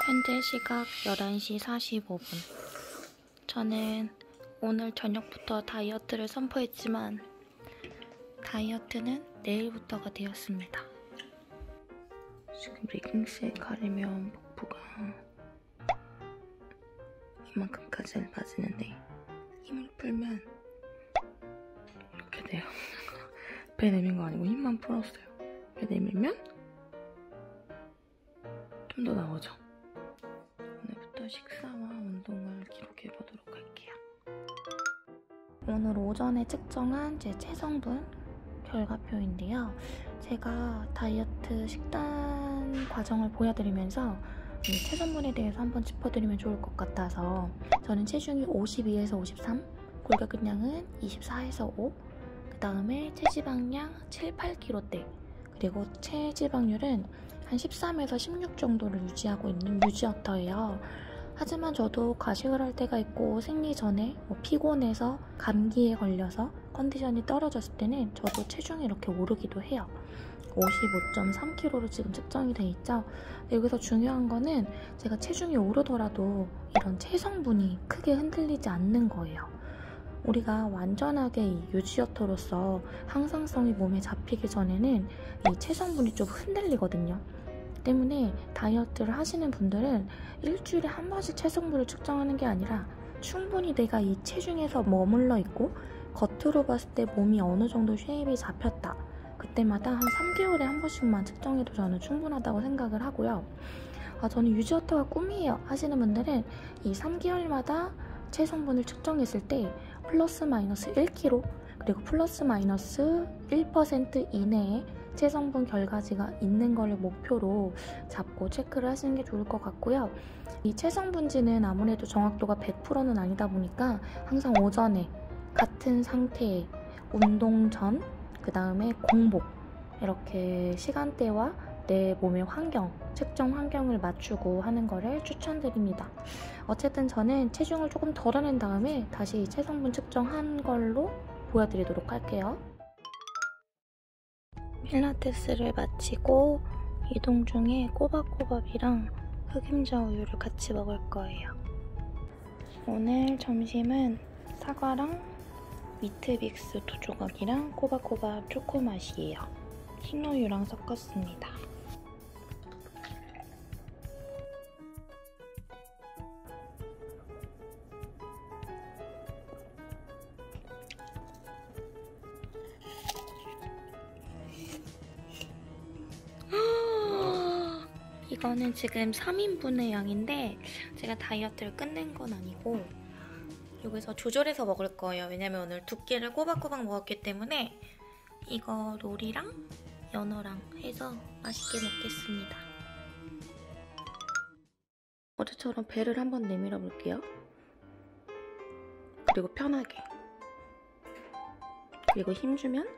현재 시각 11시 45분. 저는 오늘 저녁부터 다이어트를 선포했지만 다이어트는 내일부터가 되었습니다. 지금 레깅스에 가리면 복부가 이만큼까지는 빠지는데 힘을 풀면 이렇게 돼요. 배 내민 거 아니고 힘만 풀었어요. 배 내밀면 좀 더 나오죠. 오늘부터 식사와 운동을 기록해보도록 할게요. 오늘 오전에 측정한 제 체성분 결과표인데요. 제가 다이어트 식단 과정을 보여드리면서 체성분에 대해서 한번 짚어드리면 좋을 것 같아서, 저는 체중이 52에서 53, 골격근량은 24에서 5, 그 다음에 체지방량 7, 8kg대, 그리고 체지방률은 한 13에서 16 정도를 유지하고 있는 유지어터예요. 하지만 저도 가식을 할 때가 있고 생리 전에 피곤해서 감기에 걸려서 컨디션이 떨어졌을 때는 저도 체중이 이렇게 오르기도 해요. 55.3kg로 지금 측정이 돼 있죠. 여기서 중요한 거는 제가 체중이 오르더라도 이런 체성분이 크게 흔들리지 않는 거예요. 우리가 완전하게 이 유지어터로서 항상성이 몸에 잡히기 전에는 이 체성분이 좀 흔들리거든요. 때문에 다이어트를 하시는 분들은 일주일에 한 번씩 체성분을 측정하는 게 아니라 충분히 내가 이 체중에서 머물러 있고 겉으로 봤을 때 몸이 어느 정도 쉐입이 잡혔다, 그때마다 한 3개월에 한 번씩만 측정해도 저는 충분하다고 생각을 하고요. 저는 유지어터가 꿈이에요 하시는 분들은 이 3개월마다 체성분을 측정했을 때 플러스 마이너스 1kg, 그리고 플러스 마이너스 1% 이내에 체성분 결과지가 있는 거를 목표로 잡고 체크를 하시는 게 좋을 것 같고요. 이 체성분지는 아무래도 정확도가 100%는 아니다 보니까 항상 오전에 같은 상태에 운동 전, 그 다음에 공복, 이렇게 시간대와 내 몸의 환경, 측정 환경을 맞추고 하는 거를 추천드립니다. 어쨌든 저는 체중을 조금 덜어낸 다음에 다시 체성분 측정한 걸로 보여드리도록 할게요. 필라테스를 마치고 이동 중에 꼬박꼬박이랑 흑임자 우유를 같이 먹을 거예요. 오늘 점심은 사과랑 위트빅스 2조각이랑 꼬박꼬박 초코 맛이에요. 흰우유랑 섞었습니다. 이거는 지금 3인분의 양인데 제가 다이어트를 끝낸 건 아니고 여기서 조절해서 먹을 거예요. 왜냐면 오늘 2끼를 꼬박꼬박 먹었기 때문에 이거 롤이랑 연어랑 해서 맛있게 먹겠습니다. 어제처럼 배를 한번 내밀어 볼게요. 그리고 편하게. 그리고 힘주면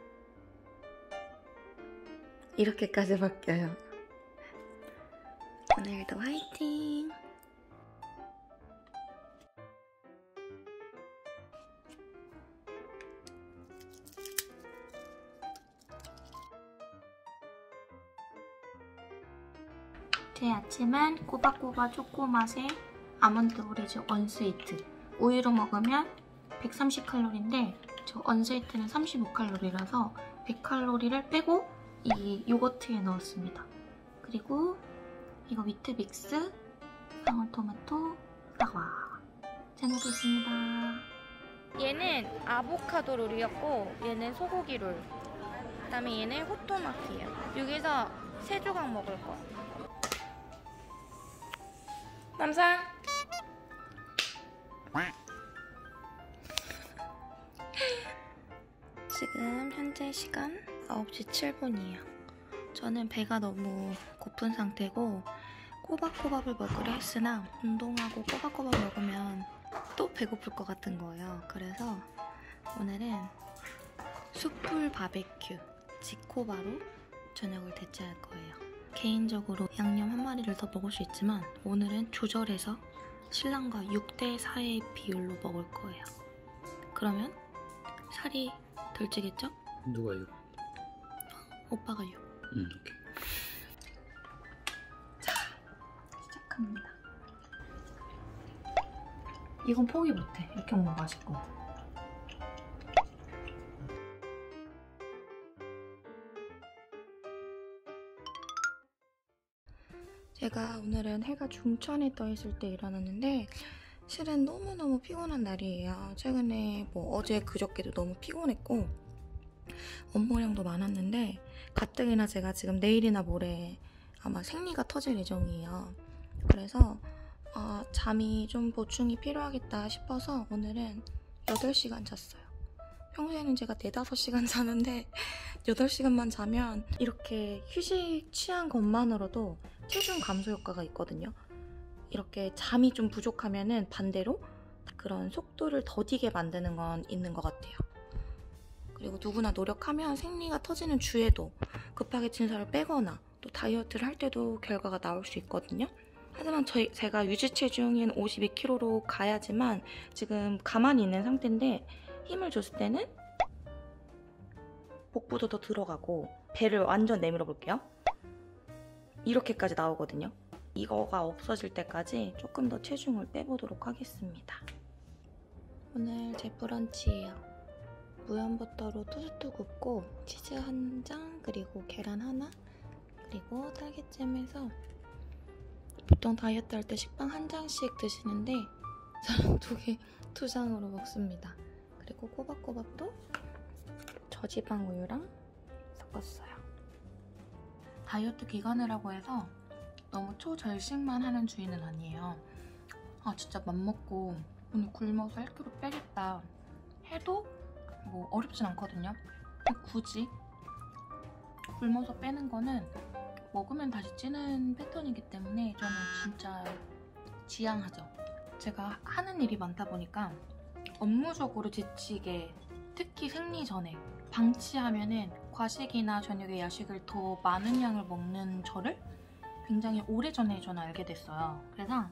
이렇게까지 바뀌어요. 오늘도 화이팅! 제 아침은 꼬박꼬박 초코 맛의 아몬드 오리지 언스위트. 우유로 먹으면 130칼로리인데 저 언스위트는 35칼로리라서 100칼로리를 빼고 이 요거트에 넣었습니다. 그리고 이거 위트빅스, 방울토마토, 사과. 잘 먹겠습니다. 얘는 아보카도 롤이었고 얘는 소고기 롤, 그 다음에 얘는 호토마키예요. 여기서 3조각 먹을 거야. 남상! 지금 현재 시간 9시 7분이에요. 저는 배가 너무 고픈 상태고 꼬박꼬박을 먹으려 했으나 운동하고 꼬박꼬박 먹으면 또 배고플 것 같은 거예요. 그래서 오늘은 숯불 바베큐 지코바로 저녁을 대체할 거예요. 개인적으로 양념 한 마리를 더 먹을 수 있지만 오늘은 조절해서 신랑과 6대 4의 비율로 먹을 거예요. 그러면 살이 덜 찌겠죠? 누가 6? 오빠가 6. 오케이. 자, 시작합니다. 이건 포기 못해. 이렇게 먹으면 맛있고. 제가 오늘은 해가 중천에 떠 있을 때 일어났는데 실은 너무너무 피곤한 날이에요. 최근에 어제 그저께도 너무 피곤했고 업무량도 많았는데 가뜩이나 제가 지금 내일이나 모레 아마 생리가 터질 예정이에요. 그래서 잠이 좀 보충이 필요하겠다 싶어서 오늘은 8시간 잤어요. 평소에는 제가 4, 5시간 자는데 8시간만 자면 이렇게 휴식 취한 것만으로도 체중 감소 효과가 있거든요. 이렇게 잠이 좀 부족하면은 반대로 그런 속도를 더디게 만드는 건 있는 것 같아요. 그리고 누구나 노력하면 생리가 터지는 주에도 급하게 찐 살을 빼거나 또 다이어트를 할 때도 결과가 나올 수 있거든요. 하지만 제가 유지 체중인 52kg로 가야지만 지금 가만히 있는 상태인데 힘을 줬을 때는 복부도 더 들어가고 배를 완전 내밀어 볼게요. 이렇게까지 나오거든요. 이거가 없어질 때까지 조금 더 체중을 빼보도록 하겠습니다. 오늘 제 브런치예요. 무염버터로 토스트 굽고 치즈 한 장, 그리고 계란 하나, 그리고 딸기잼에서 보통 다이어트 할 때 식빵 한 장씩 드시는데 저는 2장으로 먹습니다. 그리고 꼬박꼬박도 저지방 우유랑 섞었어요. 다이어트 기간이라고 해서 너무 초절식만 하는 주의는 아니에요. 진짜 맘먹고 오늘 굶어서 1kg 빼겠다 해도 어렵진 않거든요. 굳이 굶어서 빼는 거는 먹으면 다시 찌는 패턴이기 때문에 저는 진짜 지양하죠. 제가 하는 일이 많다 보니까 업무적으로 지치게, 특히 생리 전에 방치하면은 과식이나 저녁에 야식을 더 많은 양을 먹는 저를 굉장히 오래전에 저는 알게 됐어요. 그래서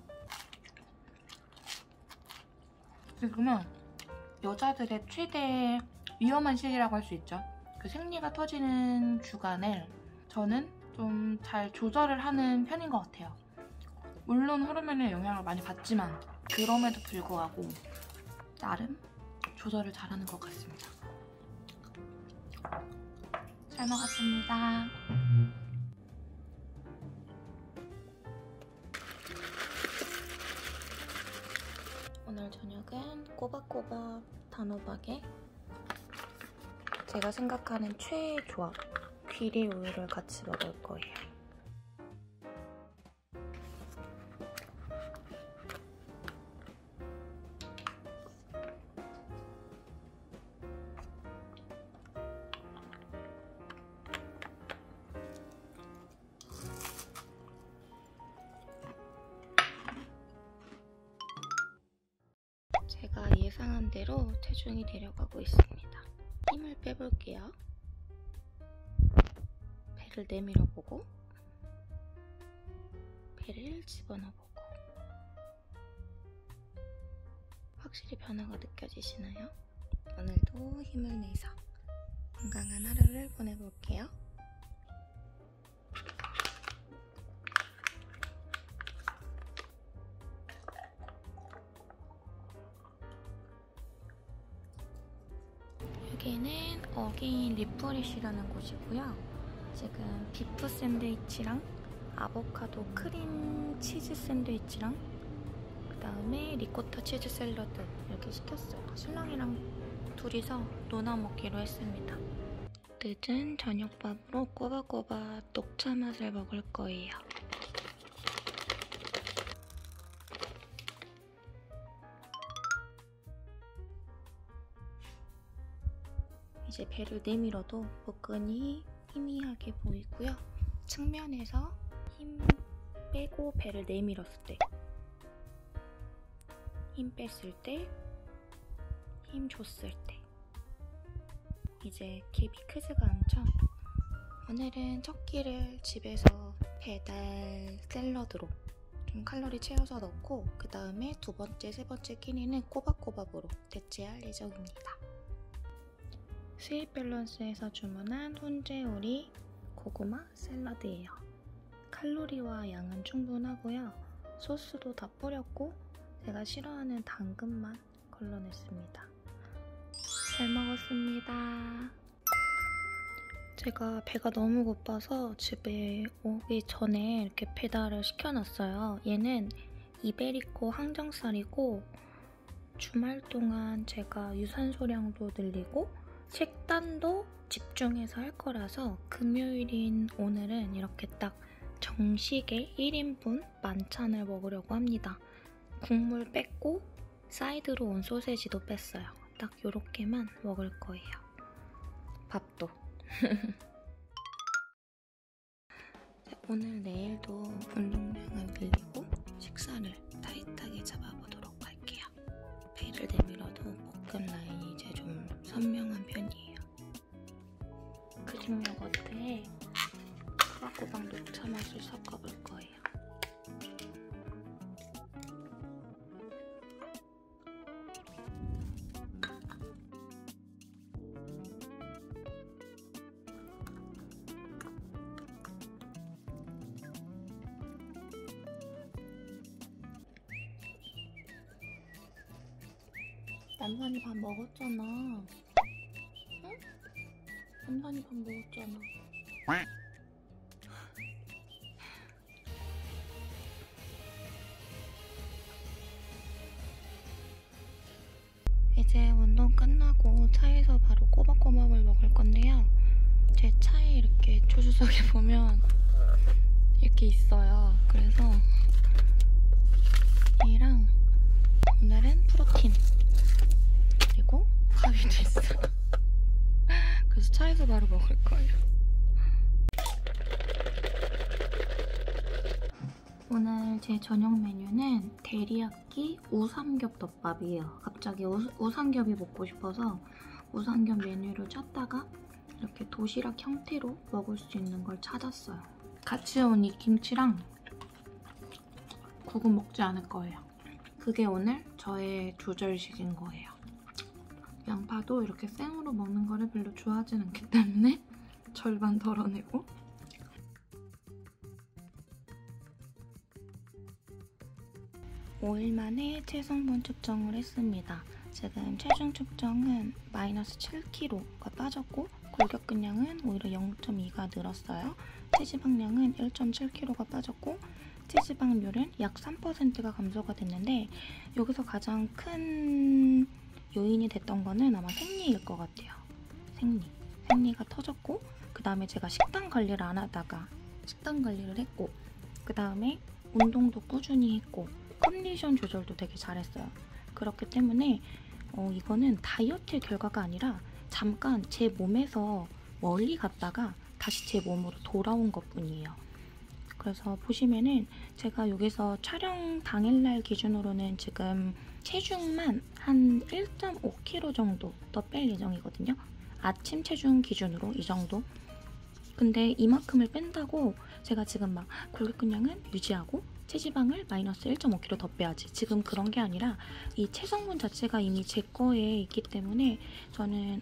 지금은 여자들의 최대 위험한 시기라고 할 수 있죠. 그 생리가 터지는 주간을 저는 좀 잘 조절을 하는 편인 것 같아요. 물론 호르몬의 영향을 많이 받지만 그럼에도 불구하고 나름 조절을 잘하는 것 같습니다. 잘 먹었습니다. 오늘 저녁은 꼬박꼬박 단호박에 제가 생각하는 최애 조합, 귀리 우유를 같이 먹을 거예요. 제가 예상한 대로 체중이 내려가고 있습니다. 힘을 빼볼게요. 배를 내밀어보고 배를 집어넣어보고 확실히 변화가 느껴지시나요? 오늘도 힘을 내서 건강한 하루를 보내볼게요. 여기는 어게인 리프레쉬라는 곳이고요. 지금 비프 샌드위치랑 아보카도 크림 치즈 샌드위치랑 그 다음에 리코타 치즈 샐러드 이렇게 시켰어요. 신랑이랑 둘이서 나눠 먹기로 했습니다. 늦은 저녁밥으로 꼬박꼬박 녹차 맛을 먹을 거예요. 이제 배를 내밀어도 복근이 희미하게 보이고요. 측면에서 힘 빼고 배를 내밀었을 때, 힘 뺐을 때, 힘 줬을 때 이제 갭이 크지가 않죠? 오늘은 첫 끼를 집에서 배달 샐러드로 좀 칼로리 채워서 넣고 그 다음에 두 번째, 세 번째 끼니는 꼬박꼬박으로 대체할 예정입니다. 스윗 밸런스에서 주문한 훈제오리 고구마 샐러드예요. 칼로리와 양은 충분하고요. 소스도 다 뿌렸고 제가 싫어하는 당근만 걸러냈습니다. 잘 먹었습니다. 제가 배가 너무 고파서 집에 오기 전에 이렇게 배달을 시켜놨어요. 얘는 이베리코 항정살이고 주말 동안 제가 유산소량도 늘리고 식단도 집중해서 할 거라서 금요일인 오늘은 이렇게 딱 정식의 1인분 만찬을 먹으려고 합니다. 국물 뺐고 사이드로 온 소세지도 뺐어요. 딱 요렇게만 먹을 거예요. 밥도. 오늘 내일도 운동량을 늘리고 식사를 타이트하게 잡아보도록 할게요. 배를 내밀어도 복근 라인이 이제 좀 선명한 편이에요. 그릭 요거트에 꼬박꼬박 녹차 맛을 섞어볼 거예요. 남산이 밥 먹었잖아. 응? 남산이 밥 먹었잖아. 이제 운동 끝나고 차에서 바로 꼬박꼬박을 먹을 건데요. 제 차에 이렇게 조수석에 보면 이렇게 있어요. 그래서 얘랑 오늘은 프로틴 그리고 가위도 있어. 그래서 차에서 바로 먹을 거예요. 오늘 제 저녁 메뉴는 데리야끼 우삼겹 덮밥이에요. 갑자기 우삼겹이 먹고 싶어서 우삼겹 메뉴를 짰다가 이렇게 도시락 형태로 먹을 수 있는 걸 찾았어요. 같이 온 이 김치랑 국은 먹지 않을 거예요. 그게 오늘 저의 조절식인 거예요. 양파도 이렇게 생으로 먹는 거를 별로 좋아하진 않기 때문에 절반 덜어내고 5일 만에 체성분 측정을 했습니다. 지금 체중 측정은 마이너스 7kg가 빠졌고 골격근량은 오히려 0.2가 늘었어요. 체지방량은 1.7kg가 빠졌고 체지방률은 약 3%가 감소가 됐는데 여기서 가장 큰 요인이 됐던 거는 아마 생리일 것 같아요. 생리가 터졌고 그 다음에 제가 식단 관리를 안 하다가 식단 관리를 했고 그 다음에 운동도 꾸준히 했고 컨디션 조절도 되게 잘했어요. 그렇기 때문에 이거는 다이어트의 결과가 아니라 잠깐 제 몸에서 멀리 갔다가 다시 제 몸으로 돌아온 것뿐이에요. 그래서 보시면은 제가 여기서 촬영 당일날 기준으로는 지금 체중만 한 1.5kg 정도 더 뺄 예정이거든요. 아침 체중 기준으로 이 정도. 근데 이만큼을 뺀다고 제가 지금 막 골격근량은 유지하고 체지방을 마이너스 1.5kg 더 빼야지. 지금 그런 게 아니라 이 체성분 자체가 이미 제 거에 있기 때문에 저는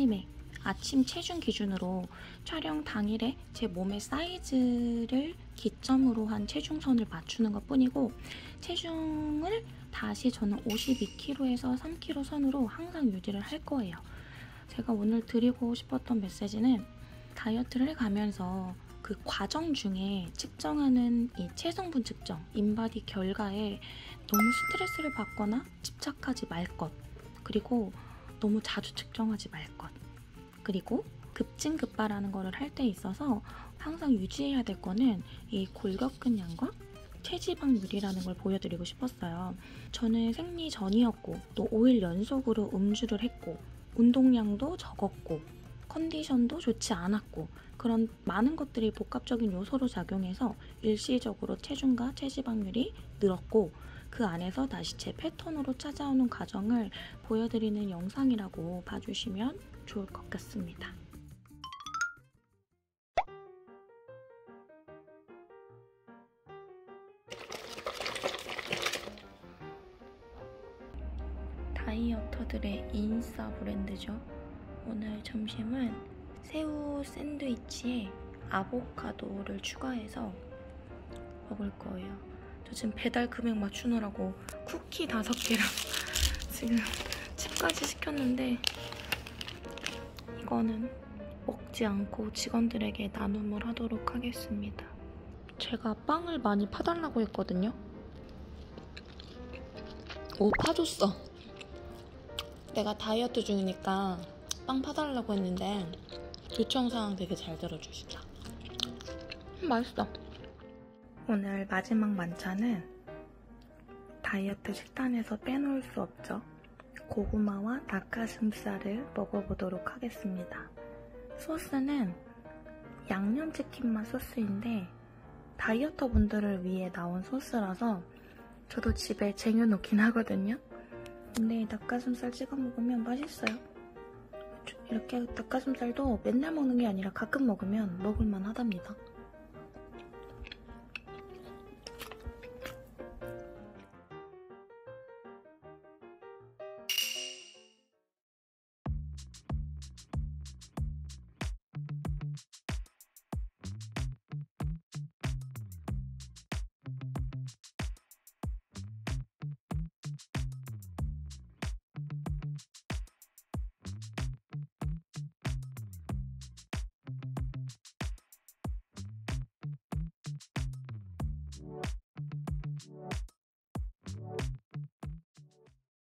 아침 체중 기준으로 촬영 당일에 제 몸의 사이즈를 기점으로 한 체중선을 맞추는 것 뿐이고 체중을 다시 저는 52kg에서 3kg 선으로 항상 유지를 할 거예요. 제가 오늘 드리고 싶었던 메시지는 다이어트를 가면서 그 과정 중에 측정하는 이 체성분 측정, 인바디 결과에 너무 스트레스를 받거나 집착하지 말 것, 그리고 너무 자주 측정하지 말 것, 그리고 급진급발하는 거를 할 때 있어서 항상 유지해야 될 거는 이 골격근량과 체지방률이라는 걸 보여드리고 싶었어요. 저는 생리 전이었고 또 5일 연속으로 음주를 했고 운동량도 적었고 컨디션도 좋지 않았고 그런 많은 것들이 복합적인 요소로 작용해서 일시적으로 체중과 체지방률이 늘었고 그 안에서 다시 제 패턴으로 찾아오는 과정을 보여드리는 영상이라고 봐주시면 좋을 것 같습니다. 다이어터들의 인싸 브랜드죠. 오늘 점심은 새우 샌드위치에 아보카도를 추가해서 먹을 거예요. 저 지금 배달 금액 맞추느라고 쿠키 5개랑 지금 칩까지 시켰는데 이거는 먹지 않고 직원들에게 나눔을 하도록 하겠습니다. 제가 빵을 많이 파달라고 했거든요. 오, 파줬어. 내가 다이어트 중이니까 빵 파달라고 했는데 요청사항 되게 잘 들어주시죠. 맛있어. 오늘 마지막 만찬은 다이어트 식단에서 빼놓을 수 없죠. 고구마와 닭가슴살을 먹어보도록 하겠습니다. 소스는 양념치킨 맛 소스인데 다이어터 분들을 위해 나온 소스라서 저도 집에 쟁여놓긴 하거든요. 근데 닭가슴살 찍어 먹으면 맛있어요. 이렇게 닭가슴살도 맨날 먹는 게 아니라 가끔 먹으면 먹을만 하답니다.